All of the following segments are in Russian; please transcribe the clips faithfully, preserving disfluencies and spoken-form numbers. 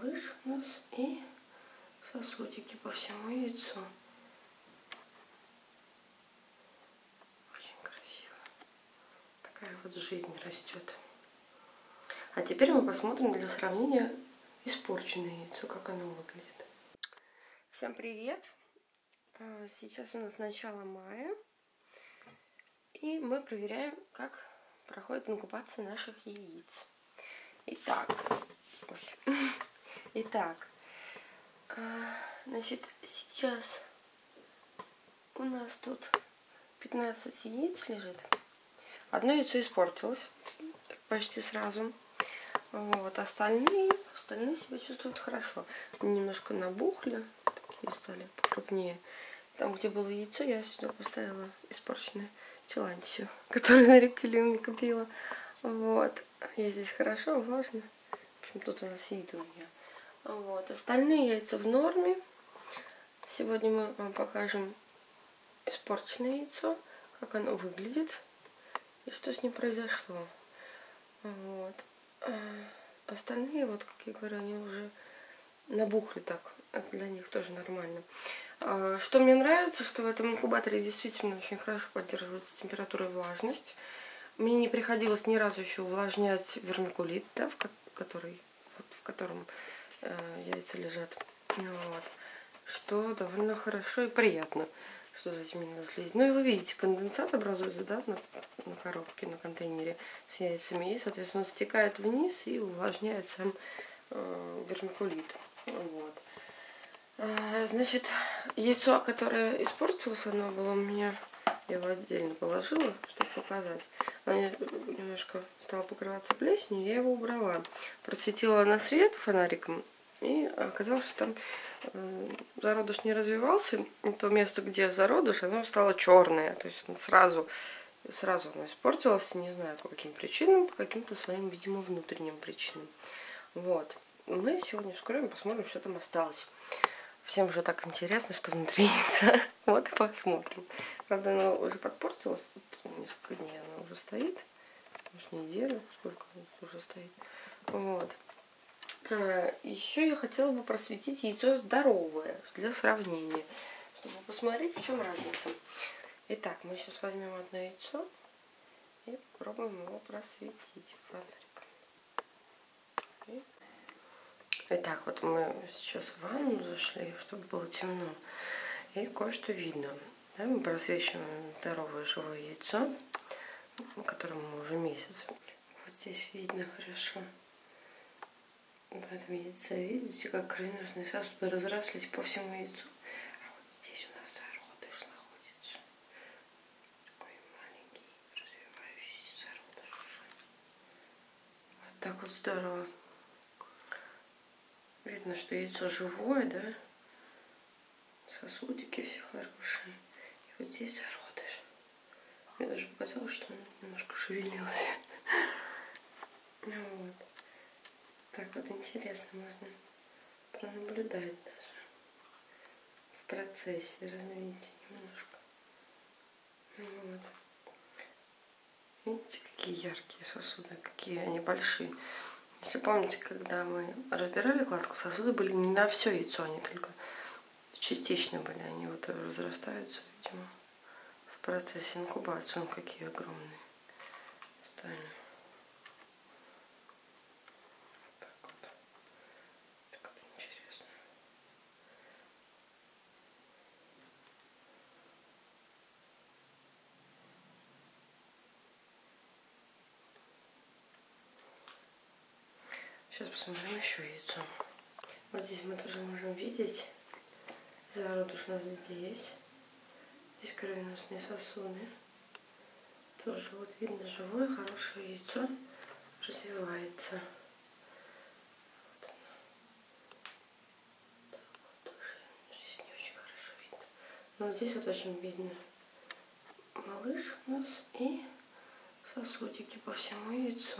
малыш у нас и сосудики по всему яйцу. Очень красиво. Такая вот жизнь растет. А теперь мы посмотрим для сравнения испорченное яйцо, как оно выглядит. Всем привет! Сейчас у нас начало мая. И мы проверяем, как проходит инкубация наших яиц. Итак, ой. Итак, значит, сейчас у нас тут пятнадцать яиц лежит. Одно яйцо испортилось почти сразу. Вот, остальные, остальные себя чувствуют хорошо. Они немножко набухли, такие стали покрупнее. Там, где было яйцо, я сюда поставила испорченное тилантию, которую на рептилиуме купила. Вот. Я здесь хорошо, влажно. В общем, тут она сидит у меня. Вот. Остальные яйца в норме. Сегодня мы вам покажем испорченное яйцо, как оно выглядит и что с ним произошло. Вот. А остальные, вот, как я говорю, они уже набухли так. Для них тоже нормально. Что мне нравится, что в этом инкубаторе действительно очень хорошо поддерживается температура и влажность. Мне не приходилось ни разу еще увлажнять вермикулит, да, в, который, вот, в котором э, яйца лежат. Вот. Что довольно хорошо и приятно, что за этим не следить. Ну и вы видите, конденсат образуется, да, на, на коробке, на контейнере с яйцами. И, соответственно, он стекает вниз и увлажняет сам э, вермикулит. Вот. Значит, яйцо, которое испортилось, оно было у меня, я его отдельно положила, чтобы показать. Оно немножко стало покрываться плесенью, я его убрала. Просветила на свет фонариком, и оказалось, что там э, зародыш не развивался. И то место, где зародыш, оно стало черное. То есть он сразу, сразу оно испортилось, не знаю по каким причинам, по каким-то своим, видимо, внутренним причинам. Вот. Мы сегодня вскроем, посмотрим, что там осталось. Всем уже так интересно, что внутри яйца. Вот и посмотрим. Правда, она уже подпортилась. Тут несколько дней она уже стоит. Может, неделю, сколько она уже стоит. Вот. А, еще я хотела бы просветить яйцо здоровое для сравнения. Чтобы посмотреть, в чем разница. Итак, мы сейчас возьмем одно яйцо и попробуем его просветить фонариком. И... Итак, вот мы сейчас в ванну зашли, чтобы было темно, и кое-что видно. Да, мы просвечиваем здоровое живое яйцо, которому мы уже месяц. Вот здесь видно хорошо. В этом яйце, видите, как кровеносные сосуды разрослись по всему яйцу. А вот здесь у нас зародыш находится. Такой маленький, развивающийся зародыш уже. Вот так вот здорово. Видно, что яйцо живое, да? Сосудики все хорошие. И вот здесь зародыш. Мне даже показалось, что он немножко шевелился. Ну вот. Так вот интересно, можно пронаблюдать даже в процессе развития немножко. Ну вот. Видите, какие яркие сосуды, какие они большие. Если помните, когда мы разбирали кладку, сосуды были не на все яйцо, они только частично были. Они вот разрастаются, видимо, в процессе инкубации. Он какие огромные стали. Вот так вот. Так вот интересно. Сейчас посмотрим еще яйцо. Вот здесь мы тоже можем видеть. Зародыш у нас здесь. Здесь кровеносные сосуды. Тоже вот видно живое, хорошее яйцо развивается. Вот оно. Так вот тоже. Здесь не очень хорошо видно. Но вот здесь вот очень видно малыш у нас и сосудики по всему яйцу.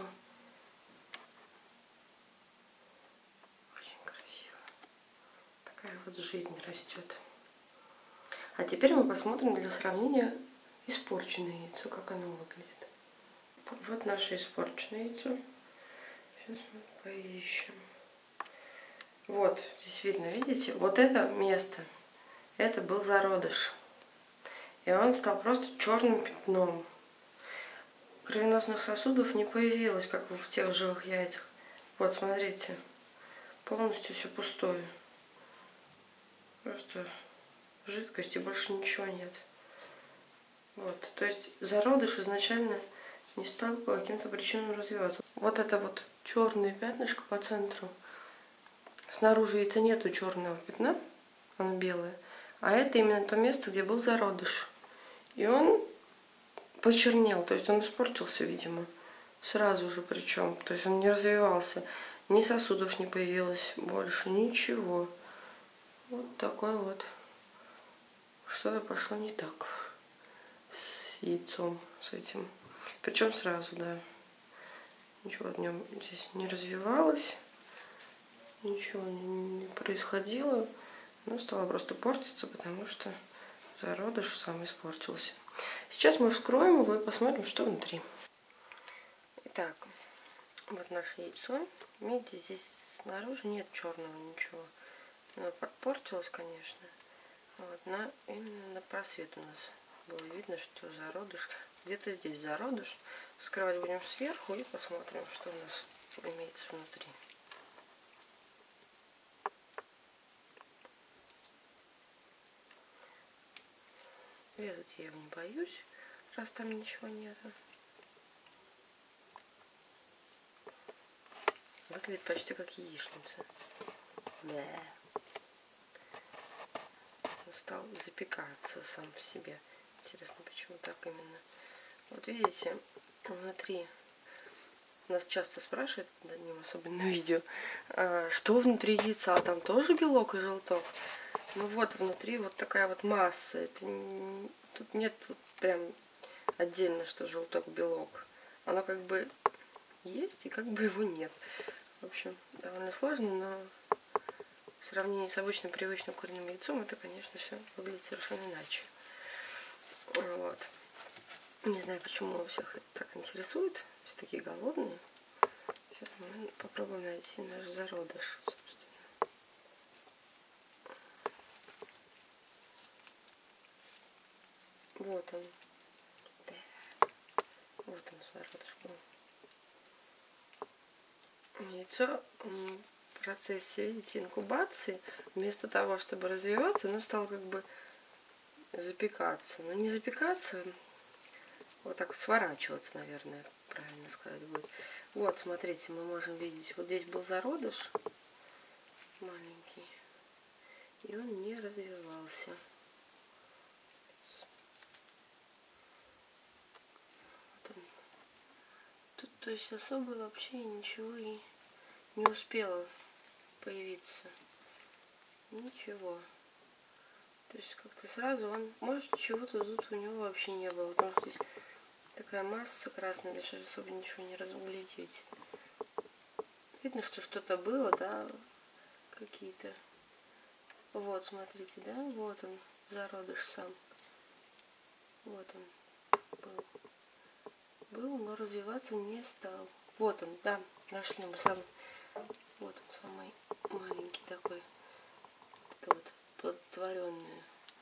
Такая вот жизнь растет. А теперь мы посмотрим для сравнения испорченное яйцо, как оно выглядит. Вот наше испорченное яйцо. Сейчас мы поищем. Вот, здесь видно, видите? Вот это место, это был зародыш. И он стал просто черным пятном. Кровеносных сосудов не появилось, как в тех живых яйцах. Вот, смотрите, полностью все пустое. Просто жидкости, больше ничего нет. Вот, то есть зародыш изначально не стал по каким-то причинам развиваться. Вот это вот черное пятнышко по центру. Снаружи яйца нету черного пятна, оно белое. А это именно то место, где был зародыш. И он почернел, то есть он испортился, видимо, сразу же причем. То есть он не развивался, ни сосудов не появилось больше, ничего. Вот такой вот. Что-то пошло не так с яйцом, с этим. Причем сразу, да. Ничего в нем здесь не развивалось, ничего не происходило. Оно стало просто портиться, потому что зародыш сам испортился. Сейчас мы вскроем его и посмотрим, что внутри. Итак, вот наше яйцо. Видите, здесь снаружи нет черного ничего. Оно подпортилось, конечно. Вот, на, именно на просвет у нас было видно, что зародыш. Где-то здесь зародыш. Вскрывать будем сверху и посмотрим, что у нас имеется внутри. Резать я его не боюсь, раз там ничего нет. Выглядит почти как яичница. Да. Он стал запекаться сам в себе. Интересно, почему так именно. Вот видите, внутри нас часто спрашивают над ним, особенно на видео, что внутри яйца, там тоже белок и желток. Ну вот внутри вот такая вот масса. Это не, тут нет вот прям отдельно, что желток, белок. Оно как бы есть и как бы его нет. В общем, довольно сложно, но в сравнении с обычным привычным куриным яйцом это, конечно, все выглядит совершенно иначе. Вот. Не знаю, почему всех это так интересует. Все такие голодные. Сейчас мы попробуем найти наш зародыш, собственно. Вот он. Да. Вот он, зародыш был. Яйцо в процессе, видите, инкубации, вместо того, чтобы развиваться, оно стало как бы запекаться. Но не запекаться, вот так вот сворачиваться, наверное, правильно сказать будет. Вот, смотрите, мы можем видеть, вот здесь был зародыш маленький, и он не развивался. Вот он. Тут, то есть, особо вообще ничего и не успело появиться. Ничего. То есть как-то сразу он, может, чего-то тут у него вообще не было. Потому что здесь такая масса красная, даже особо ничего не разглядеть. Видно, что что-то было, да, какие-то. Вот, смотрите, да, вот он, зародыш сам. Вот он был. Был, но развиваться не стал. Вот он, да, нашли мы сам. Вот он, самый маленький такой. Вот, плодотворенное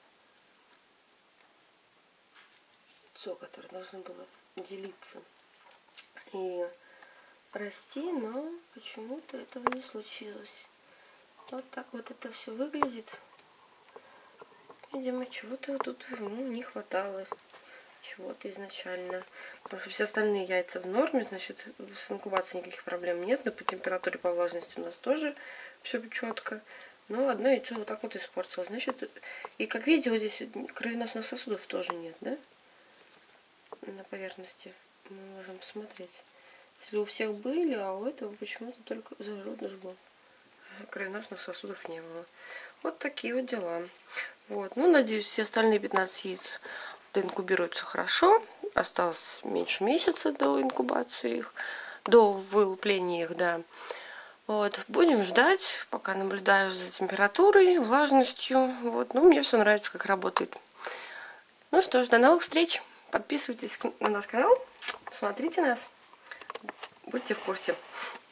яйцо, которое должно было делиться и расти, но почему-то этого не случилось. Вот так вот это все выглядит. Видимо, чего-то тут ему не хватало. Чего-то изначально. Потому что все остальные яйца в норме, значит, с инкубацией никаких проблем нет. Но по температуре, по влажности у нас тоже все четко. Но одно яйцо вот так вот испортилось. Значит, и как видите, вот здесь кровеносных сосудов тоже нет, да? На поверхности мы можем посмотреть. Если у всех были, а у этого почему-то только зародыш был. Кровеносных сосудов не было. Вот такие вот дела. Вот. Ну, надеюсь, все остальные пятнадцать яиц инкубируются хорошо. Осталось меньше месяца до инкубации их, до вылупления их, да. Вот, будем ждать, пока наблюдаю за температурой, влажностью. Вот, ну, мне все нравится, как работает. Ну что ж, до новых встреч. Подписывайтесь на наш канал, смотрите нас, будьте в курсе.